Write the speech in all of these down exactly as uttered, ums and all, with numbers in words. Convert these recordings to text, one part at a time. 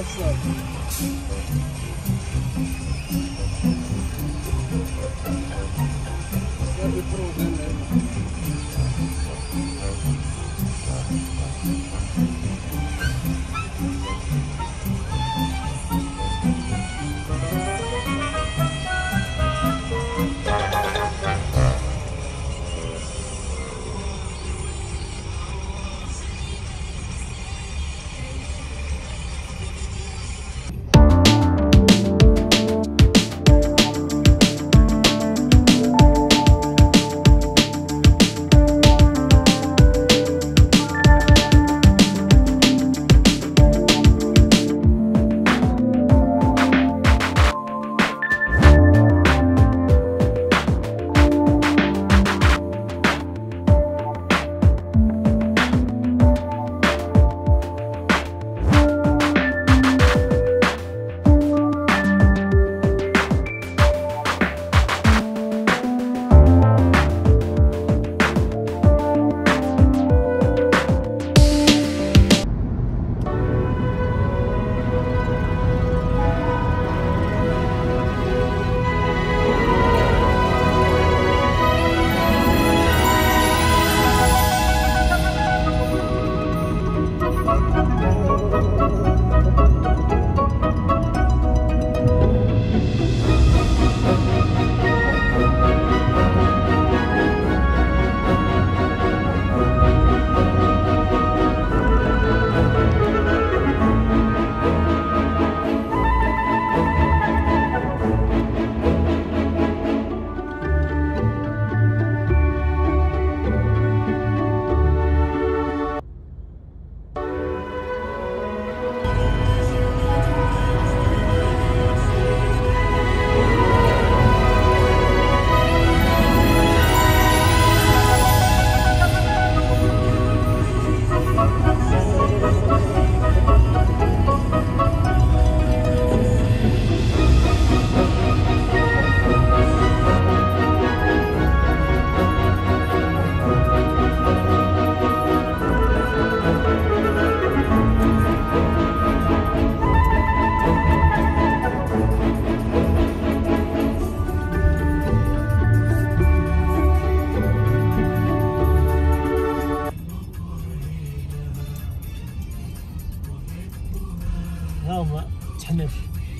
هاهما تحناش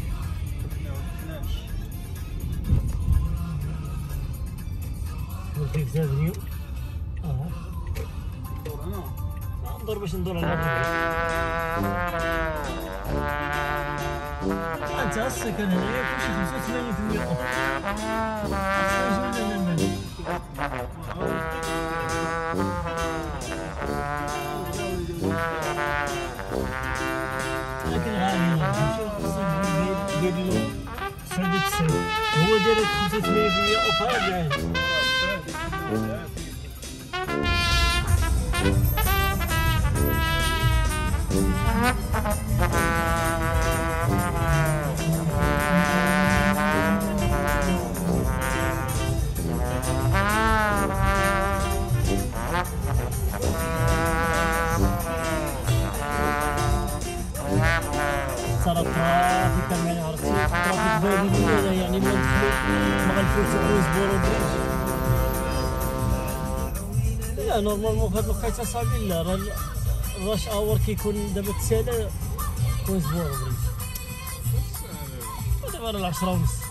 فيك زادني اه دور هنا ندور باش ندور على انت السكن هنايا كلشي خمسة وثمانين بالمية اوف لكن غالي نمشيو خصنا ندير له تسعة وتسعين هو داير خمسة وثمانين بالمية اوف هذا صار الترافيك كمان عرفتي الترافيك بادي يعني ما ندخلو ما غنفوتو كوزبور ودريج لا نورمالمون في هاد الوقيته صافي لا راه الراش اور كيكون دابا تسالى كوزبور ودريج دابا راه العشرة ونص